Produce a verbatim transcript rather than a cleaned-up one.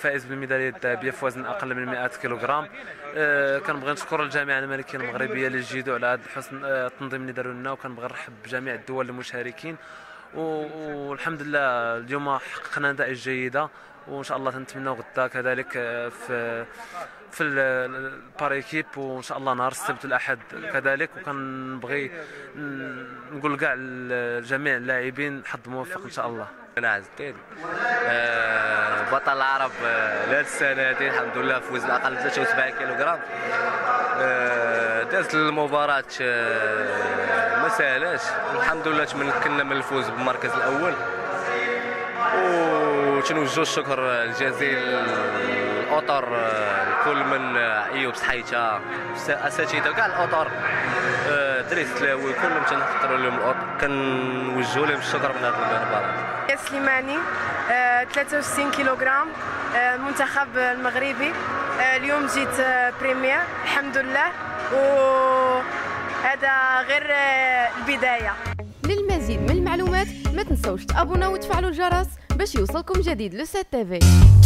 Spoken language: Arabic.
الفائز بالميداليه الذهبيه في وزن اقل من مئة كيلوغرام. كنبغي نشكر الجامعه الملكيه المغربيه للجيدو على هذا حسن التنظيم اللي داروا لنا، وكنبغي نرحب بجميع الدول المشاركين، والحمد لله اليوم حققنا نتائج جيده، وان شاء الله تنتمناو غدا كذلك في في الباريكيب، وان شاء الله نهار السبت والاحد كذلك. وكنبغي نقول كاع جميع اللاعبين حظ موفق ان شاء الله. انا عز الدين بطل العرب لهذه السنه هذه الحمد لله في وزن اقل من ثلاثة وسبعين كيلوغرام. دازت المباراه ما سهلاش، الحمد لله تمكنا من الفوز بالمركز الاول، وتنوجه الشكر الجزيل للاطر كل من ايوب سحيته اساتذه كاع الاطر دريس تلاوي كلهم تنحضروا لهم الاطر، كنوجهوا لهم الشكر من هذه المباراه. سليماني ثلاثة وستين كيلوغرام، المنتخب المغربي. اليوم جيت بريمير الحمد لله، وهذا غير البدايه. للمزيد من المعلومات ما تنسوش تابوناو وتفعلوا الجرس باش يوصلكم جديد لو سات تي في.